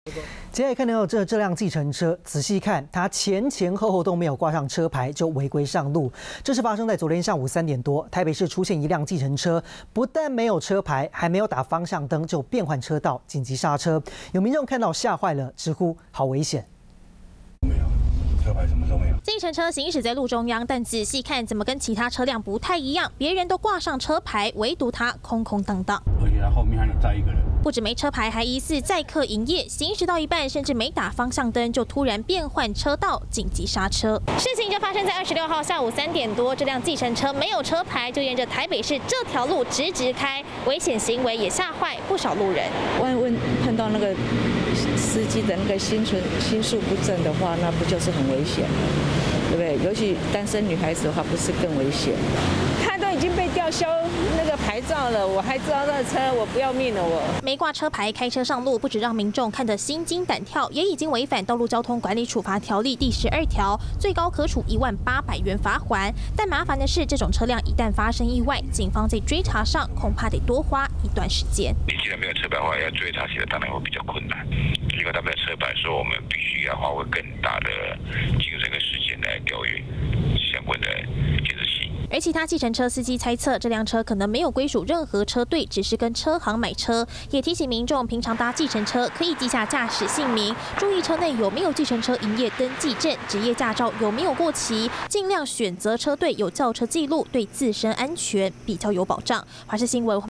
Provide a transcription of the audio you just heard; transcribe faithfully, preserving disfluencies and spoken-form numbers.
接下来看到这这辆计程车，仔细看，它前前后后都没有挂上车牌就违规上路。这是发生在昨天上午三点多，台北市出现一辆计程车，不但没有车牌，还没有打方向灯就变换车道，紧急刹车。有民众看到吓坏了，直呼好危险。 没有车牌，什么都没有。 计程车行驶在路中央，但仔细看，怎么跟其他车辆不太一样？别人都挂上车牌，唯独它空空荡荡。 而且它后面还有载一个人。 不止没车牌，还疑似载客营业，行驶到一半，甚至没打方向灯，就突然变换车道，紧急刹车。事情就发生在二十六号下午三点多，这辆计程车没有车牌，就沿着台北市这条路直直开，危险行为也吓坏不少路人。 万问碰到那个司机的那个心存心术不正的话，那不就是很危险，对不对？尤其单身女孩子的话，不是更危险？他都已经被吊销那个牌照了，我还知道那车，我不要命了我。 没挂车牌开车上路，不止让民众看得心惊胆跳，也已经违反《道路交通管理处罚条例》第十二条，最高可处一万八百元罚款。但麻烦的是，这种车辆一旦发生意外，警方在追查上恐怕得多花一段时间。 你既然没有车牌的话，要追查起来当然会比较困难，因为他没有车牌，所以我们必须要花费更大的精神跟时间来调阅相关的监视器。 而其他计程车司机猜测，这辆车可能没有归属任何车队，只是跟车行买车。也提醒民众，平常搭计程车可以记下驾驶姓名，注意车内有没有计程车营业登记证、职业驾照有没有过期，尽量选择车队有轿车记录，对自身安全比较有保障。华视新闻。